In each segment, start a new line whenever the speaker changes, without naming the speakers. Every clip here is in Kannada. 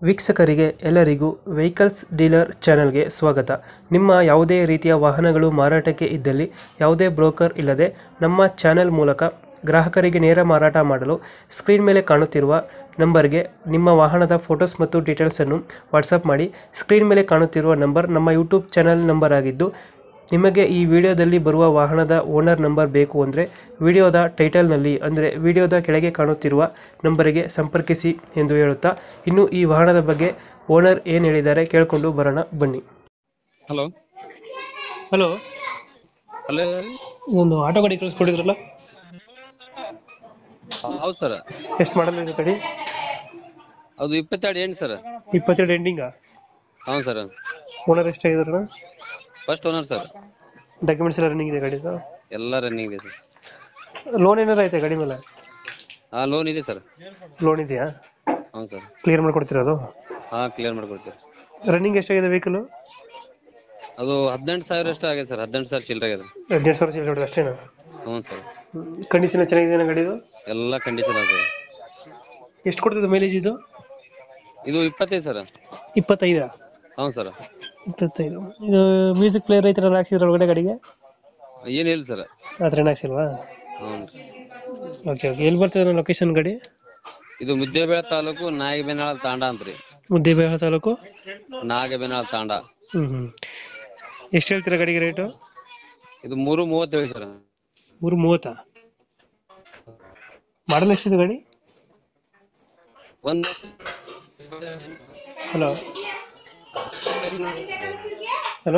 ವೀಕ್ಷಕರಿಗೆ ಎಲ್ಲರಿಗೂ ವೆಹಿಕಲ್ಸ್ ಡೀಲರ್ ಚಾನೆಲ್ಗೆ ಸ್ವಾಗತ. ನಿಮ್ಮ ಯಾವುದೇ ರೀತಿಯ ವಾಹನಗಳು ಮಾರಾಟಕ್ಕೆ ಇದ್ದಲ್ಲಿ ಯಾವುದೇ ಬ್ರೋಕರ್ ಇಲ್ಲದೆ ನಮ್ಮ ಚಾನೆಲ್ ಮೂಲಕ ಗ್ರಾಹಕರಿಗೆ ನೇರ ಮಾರಾಟ ಮಾಡಲು ಸ್ಕ್ರೀನ್ ಮೇಲೆ ಕಾಣುತ್ತಿರುವ ನಂಬರ್ಗೆ ನಿಮ್ಮ ವಾಹನದ ಫೋಟೋಸ್ ಮತ್ತು ಡೀಟೇಲ್ಸನ್ನು ವಾಟ್ಸಪ್ ಮಾಡಿ. ಸ್ಕ್ರೀನ್ ಮೇಲೆ ಕಾಣುತ್ತಿರುವ ನಂಬರ್ ನಮ್ಮ ಯೂಟ್ಯೂಬ್ ಚಾನೆಲ್ ನಂಬರ್ ಆಗಿದ್ದು, ನಿಮಗೆ ಈ ವಿಡಿಯೋದಲ್ಲಿ ಬರುವ ವಾಹನದ ಓನರ್ ನಂಬರ್ ಬೇಕು ಅಂದರೆ ವಿಡಿಯೋದ ಟೈಟಲ್ನಲ್ಲಿ ಅಂದರೆ ವಿಡಿಯೋದ ಕೆಳಗೆ ಕಾಣುತ್ತಿರುವ ನಂಬರಿಗೆ ಸಂಪರ್ಕಿಸಿ ಎಂದು ಹೇಳುತ್ತಾ, ಇನ್ನು ಈ ವಾಹನದ ಬಗ್ಗೆ ಓನರ್ ಏನು ಹೇಳಿದ್ದಾರೆ ಕೇಳಿಕೊಂಡು ಬರೋಣ ಬನ್ನಿ.
ಹಲೋ
ಹಲೋ,
ಹಲೋ
ಇದೊಂದು ಆಟೋ ಗಾಡಿ ಕಳಿಸ್ಕೊಡಿದ್ರಲ್ಲ,
ಹೌದು ಸರ್.
ಎಷ್ಟು ಮಾಡಲ್ ಇದೆ ಗಾಡಿ?
ಅದು 22 ಎಂಟು ಸರ್.
22 ಎಂಡಿಂಗಾ?
ಹೌದು ಸರ್.
ಓನರ್ ಎಷ್ಟಾಗಿದಾರಣ?
First owner sir.
ಡಾಕ್ಯುಮೆಂಟ್ಸ್ ಎಲ್ಲ ರನ್ನಿಂಗ್ ಇದೆ ಗಾಡಿದು?
ಎಲ್ಲ ರನ್ನಿಂಗ್ ಇದೆ ಸರ್.
ಲೋನ್ ಏನಾರ ಐತೆ ಗಾಡಿ ಮೇಲೆ?
ಲೋನ್ ಇದೆ ಸರ್.
ಲೋನ್ ಇದೆಯಾ?
ಹೌದು ಸರ್.
ಕ್ಲಿಯರ್ ಮಾಡ್ಕೊಡ್ತೀರಾ ಅದು?
ಕ್ಲಿಯರ್ ಮಾಡ್ಕೊಡ್ತೀವಿ.
ರನ್ನಿಂಗ್ ಎಷ್ಟಾಗಿದೆ ವೆಹಿಕಲ್?
ಅದು 18,000 ಅಷ್ಟು ಆಗಿದೆ ಸರ್. 18,000 ಚಿಲ್ಲರೆ ಆಗಿದೆ.
18,000 ಚಿಲ್ಲರೆ ಅಷ್ಟೇನಾ?
ಹ್ಞೂ ಸರ್.
ಕಂಡೀಷನ್ ಚೆನ್ನಾಗಿದೆ ಗಾಡಿದು?
ಎಲ್ಲ ಕಂಡೀಷನ್ ಆಗಿದೆ.
ಎಷ್ಟು ಕೊಡ್ತದೆ ಮೈಲೇಜ್ ಇದು?
ಇದು 25 ಸರ್.
25?
ಹೌದು ಸರ್.
25. ಇದು ಮ್ಯೂಸಿಕ್ ಪ್ಲೇಯರ್ ಐತ್ರಲ್ಲ ಹಾಕ್ಸಿದ್ರ ಒಳಗಡೆ ಗಾಡಿಗೆ?
ಏನಿಲ್ಲ ಸರ್.
ಆ ಥರ ಏನು ಹಾಕ್ಸಿಲ್ವಾ?
ಹ್ಞೂ.
Okay okay. ಎಲ್ಲಿ ಬರ್ತದೆ ಲೊಕೇಶನ್ ಗಾಡಿ?
ಇದು ಮುದ್ದೇಬೇಳೆ ತಾಲೂಕು ನಾಗಬೇನಾಳ ತಾಂಡ ಅಂತ್ರಿ.
ಮುದ್ದೇಬೇಳೆ ತಾಲೂಕು
ನಾಗಬೇನಾಳ ತಾಂಡ.
ಎಷ್ಟು ಹೇಳ್ತೀರಾ ಗಾಡಿಗೆ ರೇಟು?
ಇದು 3:30 ಸರ್.
3:30? ಮಾಡಲ್ ಎಷ್ಟಿದೆ ಗಾಡಿ?
ಒಂದು
hello hello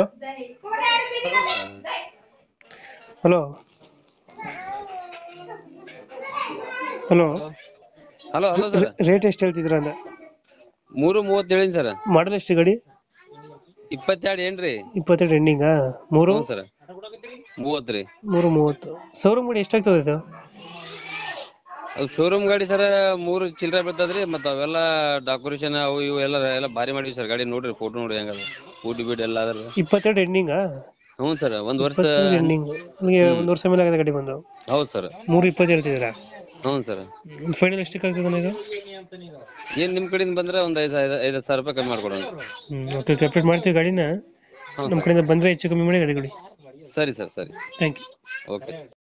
hello hello
hello hello sir.
Rate ಎಷ್ಟು ಹೇಳ್ತಿದ್ರ ಅಂದ?
3:30 ಸರ್.
ಮಾಡಲ್ ಎಷ್ಟು ಗಾಡಿ?
22 ಏನ್ರಿ?
22 ಎಂಡಿಂಗಾ? 3
ಸರ್. 30 ರೀ.
3:30. ಶೋರೂಮ್ ಗಾಡಿ ಎಷ್ಟಾಗ್ತದೆ ಇದು?
ಅದು ಶೋರೂಮ್ ಗಾಡಿ ಸರ್ 3 ಚಿಲ್ಲರೆ ಬರ್ತದ್ರಿ. ಮತ್ತ ಅವೆಲ್ಲ ಡೆಕೋರೇಷನ್ ಅವು ಇವು ಎಲ್ಲ ಭಾರಿ ಮಾಡಿವಿ ಸರ್. ಗಾಡಿ ನೋಡ್ರಿ, ಫೋಟೋ ನೋಡಿ ಹೆಂಗದ, ಊಟಿ ಬೀಡ್ ಎಲ್ಲ ಅದ್ರ.
22 ಎಂಡಿಂಗಾ?
ಹ್ಞೂ ಸರ್. ಒಂದ್ ವರ್ಷ
ಎಂಡಿಂಗ್. ನನಗೆ ಒಂದು ವರ್ಷ ಮೇಲೆ ಆಗಿದೆ ಗಾಡಿ ಬಂದು.
ಹೌದು ಸರ್.
3:20 ಹೇಳ್ತಿದ್ದೀರಾ?
ಹ್ಞೂ ಸರ್.
ಫೈನಲ್ ಎಷ್ಟಕ್ಕೆ ಆಗ್ತದೆ ಇದು?
ಏನ್ ನಿಮ್ ಕಡೆಯಿಂದ ಬಂದ್ರೆ ಒಂದ್ 5,000 ರೂಪಾಯಿ ಕಮ್ಮಿ ಮಾಡ್ಕೊಡೋಣ.
ಓಕೆ, ಅಪ್ಡೇಟ್ ಮಾಡ್ತೀವಿ ಗಾಡಿನ. ನಮ್ಮ ಕಡೆಯಿಂದ ಬಂದರೆ ಹೆಚ್ಚು ಕಮ್ಮಿ ಮಾಡಿ ಗಾಡಿ ಕೊಡಿ.
ಸರಿ ಸರ್. ಸರಿ.
Thank you.
ಓಕೆ.